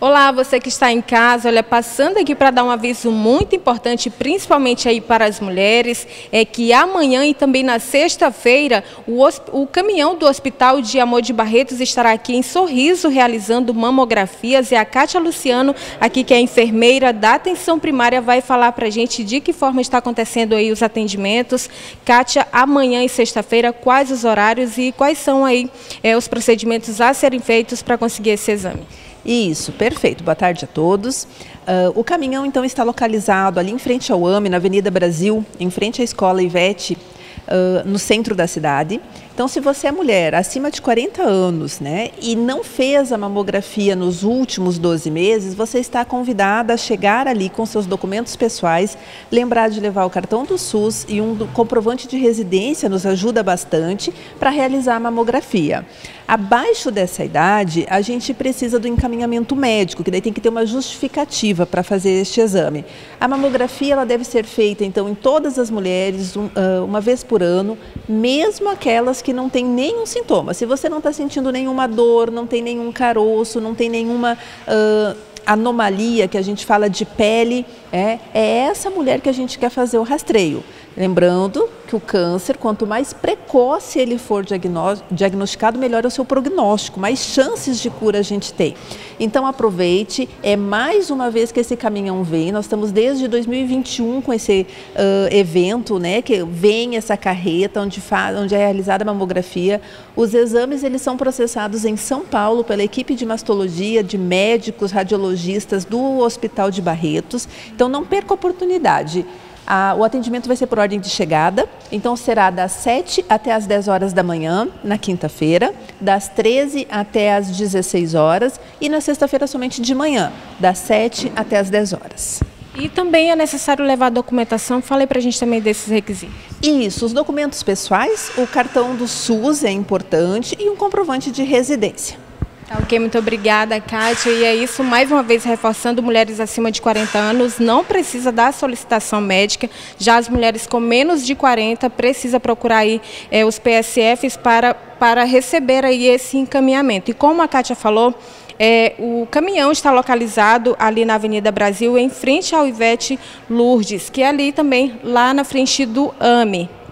Olá, você que está em casa, olha, passando aqui para dar um aviso muito importante, principalmente aí para as mulheres, é que amanhã e também na sexta-feira, o caminhão do Hospital de Amor de Barretos estará aqui em Sorriso realizando mamografias, e a Kátia Luciano, aqui que é enfermeira da atenção primária, vai falar para a gente de que forma está acontecendo aí os atendimentos. Kátia, amanhã e sexta-feira, quais os horários e quais são aí os procedimentos a serem feitos para conseguir esse exame? Isso, perfeito. Boa tarde a todos. O caminhão, então, está localizado ali em frente ao AME, na Avenida Brasil, em frente à Escola Ivete, no centro da cidade. Então, se você é mulher acima de 40 anos, né, e não fez a mamografia nos últimos 12 meses, você está convidada a chegar ali com seus documentos pessoais, lembrar de levar o cartão do SUS e um comprovante de residência nos ajuda bastante para realizar a mamografia. Abaixo dessa idade, a gente precisa do encaminhamento médico, que daí tem que ter uma justificativa para fazer este exame. A mamografia ela deve ser feita, então, em todas as mulheres, uma vez por ano, mesmo aquelas que não tem nenhum sintoma. Se você não está sentindo nenhuma dor, não tem nenhum caroço, não tem nenhuma anomalia que a gente fala de pele, é essa mulher que a gente quer fazer o rastreio. Lembrando que o câncer, quanto mais precoce ele for diagnosticado, melhor é o seu prognóstico, mais chances de cura a gente tem. Então aproveite, é mais uma vez que esse caminhão vem, nós estamos desde 2021 com esse evento, né, que vem essa carreta onde é realizada a mamografia. Os exames eles são processados em São Paulo pela equipe de mastologia, de médicos, radiologistas do Hospital de Barretos, então não perca a oportunidade. O atendimento vai ser por ordem de chegada, então será das 7 até as 10 horas da manhã, na quinta-feira, das 13 até as 16 horas e na sexta-feira somente de manhã, das 7 até as 10 horas. E também é necessário levar a documentação, fale para a gente também desses requisitos. Isso, os documentos pessoais, o cartão do SUS é importante e um comprovante de residência. Tá, ok, muito obrigada, Kátia. E é isso, mais uma vez reforçando, mulheres acima de 40 anos não precisa da solicitação médica, já as mulheres com menos de 40 precisa procurar aí os PSFs para receber aí esse encaminhamento. E como a Kátia falou, o caminhão está localizado ali na Avenida Brasil, em frente ao Ivete Lourdes, que é ali também, lá na frente do AME.